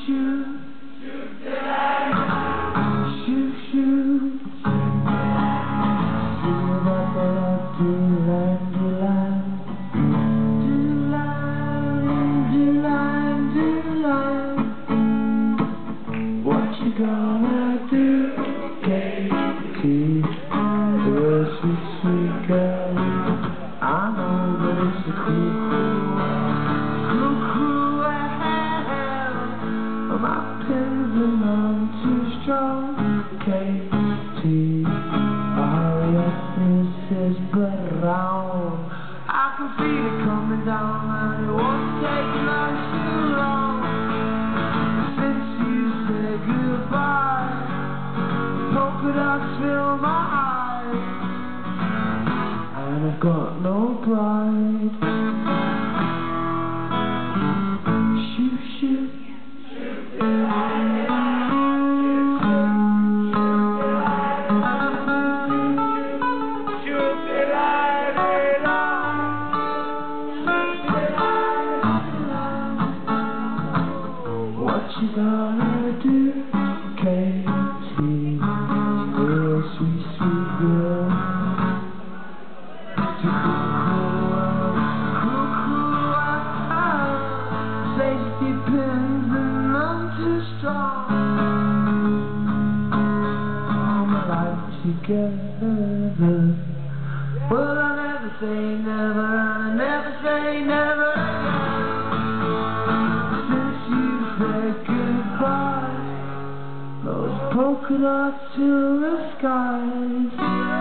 shoot. Shoot, shoot. Shoot up a do-line, do-line. Do-line, do-line, do-line. What you gonna do, Katie? You're a sweet, sweet girl. I know that it's a cool, cool, cool world. My pins are none too strong, Katie. Hurry up, Mrs. Brown. I can feel it coming down, and it won't take long too long. Since you said goodbye, polka dots fill my eyes, and I've got no pride. Shoot, shoot. What you gonna do, Katie? You're a sweet, sweet girl. Too cool, cool, safety pins and none too strong. All my life together. Well, I never say never, and I never say never again. Since you said goodbye, those polka dots to the skies,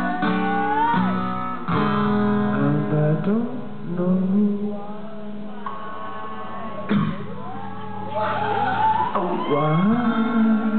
and I don't know why.